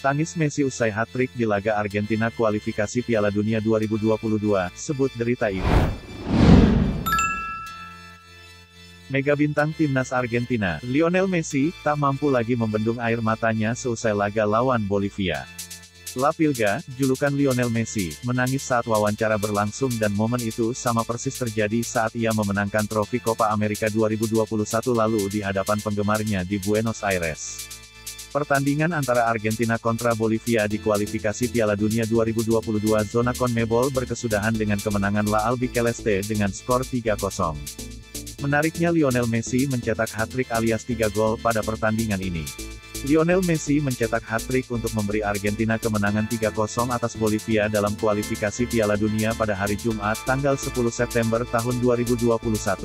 Tangis Messi usai hat-trick di laga Argentina kualifikasi Piala Dunia 2022, sebut derita ibu. Mega bintang timnas Argentina, Lionel Messi, tak mampu lagi membendung air matanya seusai laga lawan Bolivia. La Pilga, julukan Lionel Messi, menangis saat wawancara berlangsung dan momen itu sama persis terjadi saat ia memenangkan trofi Copa America 2021 lalu di hadapan penggemarnya di Buenos Aires. Pertandingan antara Argentina kontra Bolivia di kualifikasi Piala Dunia 2022 zona CONMEBOL berkesudahan dengan kemenangan La Albiceleste dengan skor 3-0. Menariknya Lionel Messi mencetak hat-trick alias 3 gol pada pertandingan ini. Lionel Messi mencetak hat-trick untuk memberi Argentina kemenangan 3-0 atas Bolivia dalam kualifikasi Piala Dunia pada hari Jumat, tanggal 10 September tahun 2021.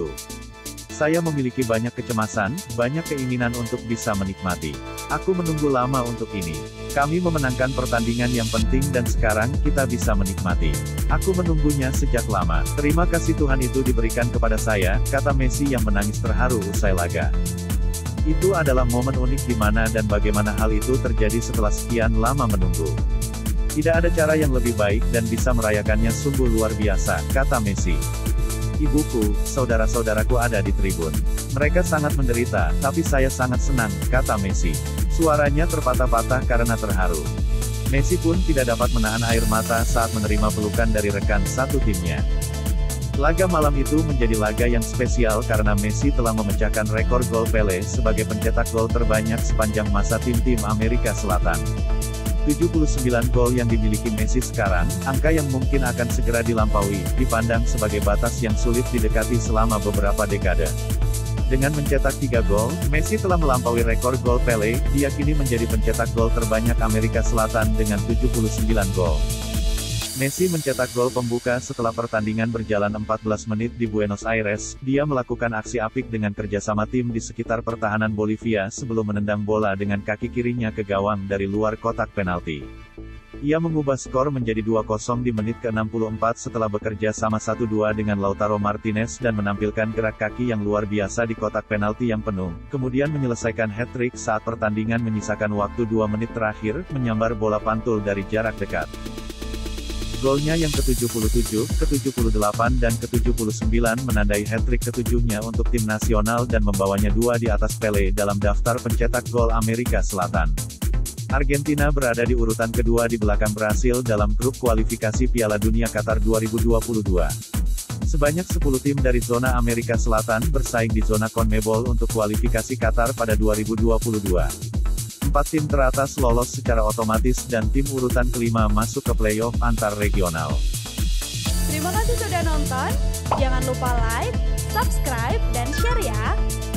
Saya memiliki banyak kecemasan, banyak keinginan untuk bisa menikmati. Aku menunggu lama untuk ini. Kami memenangkan pertandingan yang penting dan sekarang kita bisa menikmati. Aku menunggunya sejak lama. Terima kasih Tuhan itu diberikan kepada saya, kata Messi yang menangis terharu usai laga. Itu adalah momen unik di mana dan bagaimana hal itu terjadi setelah sekian lama menunggu. Tidak ada cara yang lebih baik dan bisa merayakannya sungguh luar biasa, kata Messi. Ibuku, saudara-saudaraku ada di tribun. Mereka sangat menderita, tapi saya sangat senang, kata Messi. Suaranya terpatah-patah karena terharu. Messi pun tidak dapat menahan air mata saat menerima pelukan dari rekan satu timnya. Laga malam itu menjadi laga yang spesial karena Messi telah memecahkan rekor gol Pele sebagai pencetak gol terbanyak sepanjang masa tim-tim Amerika Selatan. 79 gol yang dimiliki Messi sekarang, angka yang mungkin akan segera dilampaui, dipandang sebagai batas yang sulit didekati selama beberapa dekade. Dengan mencetak 3 gol, Messi telah melampaui rekor gol Pele, diyakini menjadi pencetak gol terbanyak Amerika Selatan dengan 79 gol. Messi mencetak gol pembuka setelah pertandingan berjalan 14 menit di Buenos Aires. Dia melakukan aksi apik dengan kerjasama tim di sekitar pertahanan Bolivia sebelum menendang bola dengan kaki kirinya ke gawang dari luar kotak penalti. Ia mengubah skor menjadi 2-0 di menit ke-64 setelah bekerja sama 1-2 dengan Lautaro Martinez dan menampilkan gerak kaki yang luar biasa di kotak penalti yang penuh, kemudian menyelesaikan hat-trick saat pertandingan menyisakan waktu 2 menit terakhir, menyambar bola pantul dari jarak dekat. Golnya yang ke-77, ke-78 dan ke-79 menandai hat-trick ketujuhnya untuk tim nasional dan membawanya 2 di atas Pele dalam daftar pencetak gol Amerika Selatan. Argentina berada di urutan kedua di belakang Brasil dalam grup kualifikasi Piala Dunia Qatar 2022. Sebanyak 10 tim dari zona Amerika Selatan bersaing di zona CONMEBOL untuk kualifikasi Qatar pada 2022. 4 tim teratas lolos secara otomatis dan tim urutan kelima masuk ke playoff antar regional. Terima kasih sudah nonton, jangan lupa like, subscribe, dan share ya!